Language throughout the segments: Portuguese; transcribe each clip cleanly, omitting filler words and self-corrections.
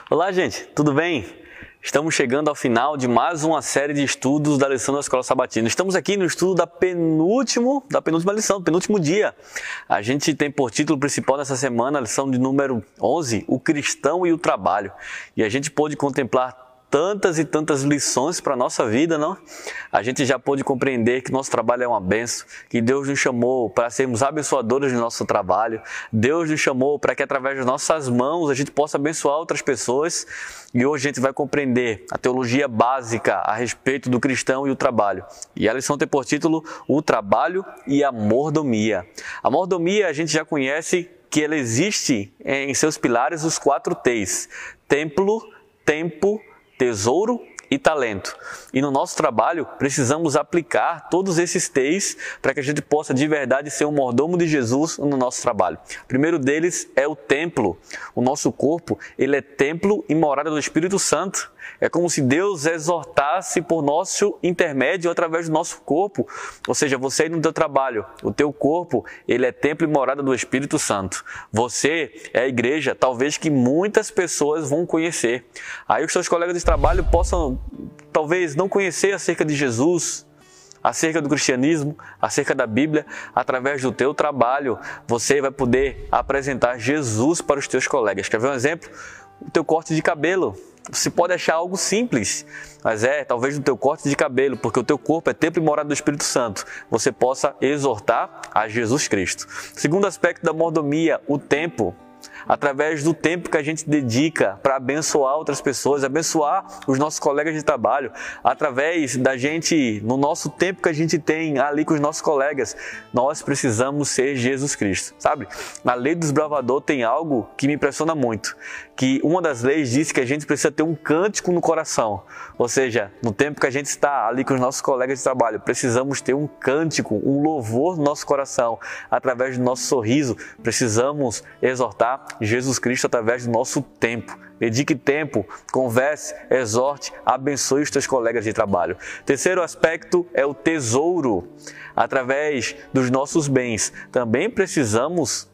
Olá, gente, tudo bem? Estamos chegando ao final de mais uma série de estudos da lição da Escola Sabatina. Estamos aqui no estudo da penúltima lição, do penúltimo dia. A gente tem por título principal nessa semana a lição de número 11, o cristão e o trabalho. E a gente pôde contemplar tantas e tantas lições para a nossa vida, não? A gente já pôde compreender que nosso trabalho é uma bênção, que Deus nos chamou para sermos abençoadores do nosso trabalho, Deus nos chamou para que através das nossas mãos a gente possa abençoar outras pessoas, e hoje a gente vai compreender a teologia básica a respeito do cristão e o trabalho. E a lição tem por título o trabalho e a mordomia. A mordomia a gente já conhece que ela existe em seus pilares os 4 T's: templo, tempo, tesouro e talento. E no nosso trabalho precisamos aplicar todos esses T's para que a gente possa de verdade ser um mordomo de Jesus no nosso trabalho. O primeiro deles é o templo. O nosso corpo, ele é templo e morada do Espírito Santo. É como se Deus exortasse por nosso intermédio através do nosso corpo. Ou seja, você aí no teu trabalho, o teu corpo, ele é templo e morada do Espírito Santo. Você é a igreja, talvez que muitas pessoas vão conhecer. Aí os seus colegas de trabalho possam, talvez, não conhecer acerca de Jesus, acerca do cristianismo, acerca da Bíblia. Através do teu trabalho, você vai poder apresentar Jesus para os teus colegas. Quer ver um exemplo? O teu corte de cabelo. Você pode achar algo simples, mas talvez no teu corte de cabelo, porque o teu corpo é templo e morada do Espírito Santo, você possa exortar a Jesus Cristo. Segundo aspecto da mordomia, o tempo. Através do tempo que a gente dedica para abençoar outras pessoas, abençoar os nossos colegas de trabalho, através da gente, no nosso tempo que a gente tem ali com os nossos colegas, nós precisamos ser Jesus Cristo, sabe? Na lei do desbravador tem algo que me impressiona muito, que uma das leis diz que a gente precisa ter um cântico no coração, ou seja, no tempo que a gente está ali com os nossos colegas de trabalho, precisamos ter um cântico, um louvor no nosso coração, através do nosso sorriso, precisamos exortar Jesus Cristo através do nosso tempo. Dedique tempo, converse, exorte, abençoe os teus colegas de trabalho. Terceiro aspecto é o tesouro. Através dos nossos bens, também precisamos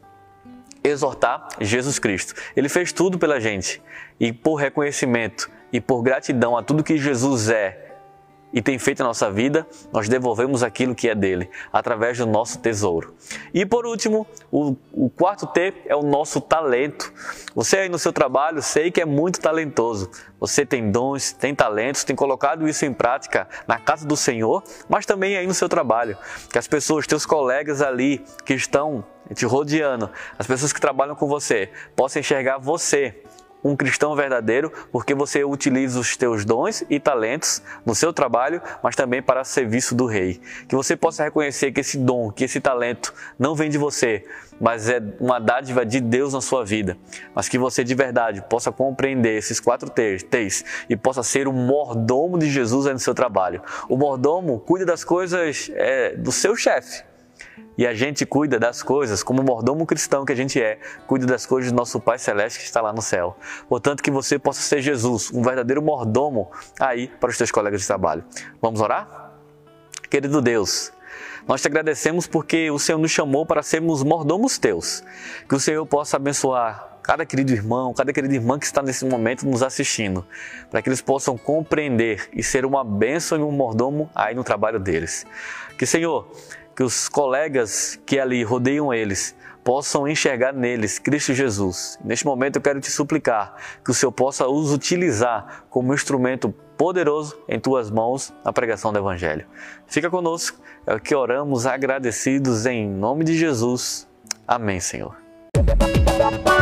exortar Jesus Cristo. Ele fez tudo pela gente e por reconhecimento e por gratidão a tudo que Jesus é e tem feito na nossa vida, nós devolvemos aquilo que é dele, através do nosso tesouro. E por último, o quarto T é o nosso talento. Você aí no seu trabalho, sei que é muito talentoso. Você tem dons, tem talentos, tem colocado isso em prática na casa do Senhor, mas também aí no seu trabalho. Que as pessoas, teus colegas ali que estão te rodeando, as pessoas que trabalham com você, possam enxergar você um cristão verdadeiro, porque você utiliza os teus dons e talentos no seu trabalho, mas também para serviço do Rei. Que você possa reconhecer que esse dom, que esse talento não vem de você, mas é uma dádiva de Deus na sua vida. Mas que você de verdade possa compreender esses 4 T's e possa ser o mordomo de Jesus aí no seu trabalho. O mordomo cuida das coisas do seu chefe. E a gente cuida das coisas, como mordomo cristão que a gente cuida das coisas do nosso Pai Celeste que está lá no céu. Portanto, que você possa ser Jesus, um verdadeiro mordomo aí para os teus colegas de trabalho. Vamos orar? Querido Deus, nós te agradecemos porque o Senhor nos chamou para sermos mordomos teus. Que o Senhor possa abençoar cada querido irmão, cada querida irmã que está nesse momento nos assistindo, para que eles possam compreender e ser uma bênção e um mordomo aí no trabalho deles. Que, Senhor, que os colegas que ali rodeiam eles possam enxergar neles Cristo Jesus. Neste momento eu quero te suplicar que o Senhor possa os utilizar como instrumento poderoso em tuas mãos na pregação do Evangelho. Fica conosco, é o que oramos agradecidos em nome de Jesus. Amém, Senhor.